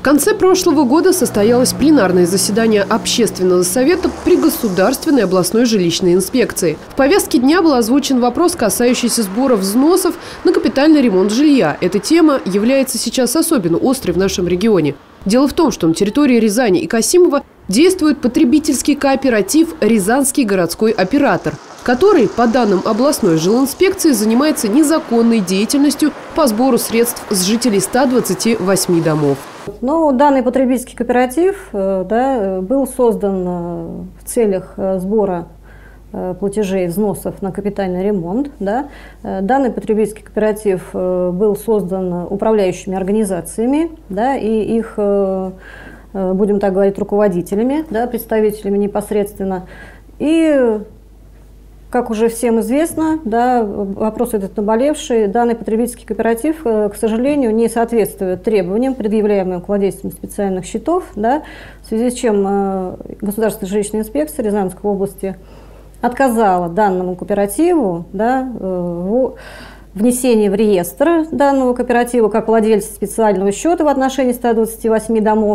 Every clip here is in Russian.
В конце прошлого года состоялось пленарное заседание Общественного совета при Государственной областной жилищной инспекции. В повестке дня был озвучен вопрос, касающийся сбора взносов на капитальный ремонт жилья. Эта тема является сейчас особенно острой в нашем регионе. Дело в том, что на территории Рязани и Касимова действует потребительский кооператив «Рязанский городской оператор», который, по данным областной жилинспекции, занимается незаконной деятельностью по сбору средств с жителей 128 домов. Данный потребительский кооператив был создан в целях сбора платежей взносов на капитальный ремонт. Данный потребительский кооператив был создан управляющими организациями и их, будем так говорить, руководителями, представителями непосредственно. И, как уже всем известно, вопрос этот наболевший, данный потребительский кооператив, к сожалению, не соответствует требованиям, предъявляемым к владельцам специальных счетов, в связи с чем Государственная жилищная инспекция Рязанской области отказала данному кооперативу в внесении в реестр данного кооператива как владельца специального счета в отношении 128 домов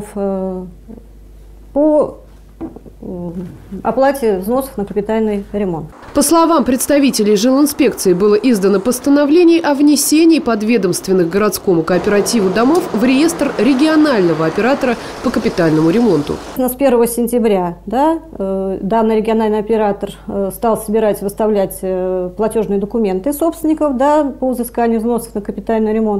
по оплате взносов на капитальный ремонт. По словам представителей жилинспекции, было издано постановление о внесении подведомственных городскому кооперативу домов в реестр регионального оператора по капитальному ремонту. С 1 сентября данный региональный оператор стал собирать и выставлять платежные документы собственников по взысканию взносов на капитальный ремонт.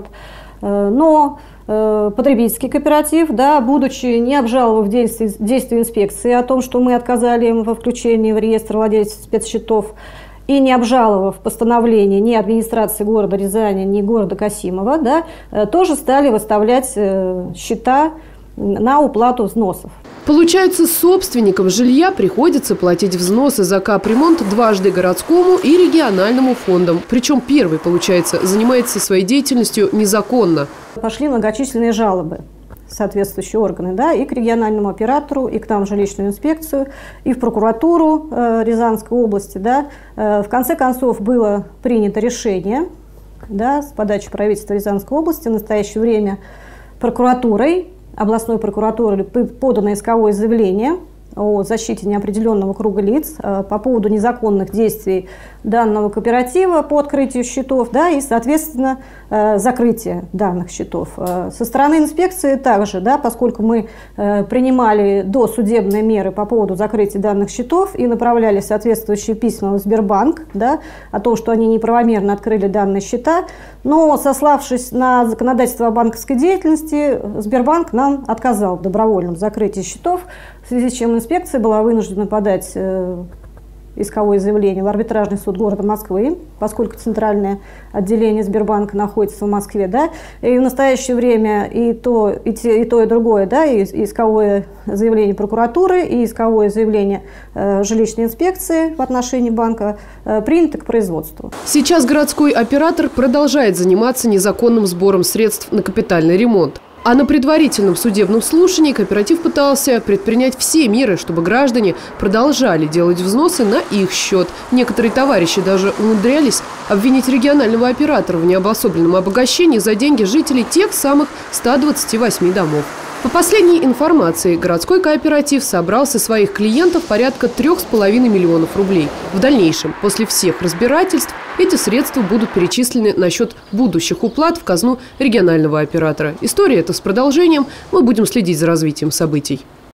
Но потребительский кооператив, будучи не обжаловав действия инспекции о том, что мы отказали им во включении в реестр владельцев спецсчетов, и не обжаловав постановление ни администрации города Рязани, ни города Касимова, тоже стали выставлять счета на уплату взносов. Получается, собственникам жилья приходится платить взносы за капремонт дважды городскому и региональному фондам. Причем первый, получается, занимается своей деятельностью незаконно. Пошли многочисленные жалобы в соответствующие органы, и к региональному оператору, и к нам в жилищную инспекцию, и в прокуратуру Рязанской области. В конце концов было принято решение с подачи правительства Рязанской области в настоящее время прокуратурой, областной прокуратурой подано исковое заявление о защите неопределенного круга лиц по поводу незаконных действий данного кооператива по открытию счетов, и, соответственно, закрытие данных счетов. Со стороны инспекции также, поскольку мы принимали досудебные меры по поводу закрытия данных счетов и направляли соответствующие письма в Сбербанк, о том, что они неправомерно открыли данные счета, но, сославшись на законодательство о банковской деятельности, Сбербанк нам отказал в добровольном закрытии счетов, в связи с чем инспекция была вынуждена подать исковое заявление в арбитражный суд города Москвы, поскольку центральное отделение Сбербанка находится в Москве. И в настоящее время и то, и другое, и исковое заявление прокуратуры, и исковое заявление жилищной инспекции в отношении банка принято к производству. Сейчас городской оператор продолжает заниматься незаконным сбором средств на капитальный ремонт. А на предварительном судебном слушании кооператив пытался предпринять все меры, чтобы граждане продолжали делать взносы на их счет. Некоторые товарищи даже умудрялись обвинить регионального оператора в необособленном обогащении за деньги жителей тех самых 128 домов. По последней информации, городской кооператив собрал со своих клиентов порядка 3,5 миллионов рублей. В дальнейшем, после всех разбирательств, эти средства будут перечислены на счет будущих уплат в казну регионального оператора. История эта с продолжением. Мы будем следить за развитием событий.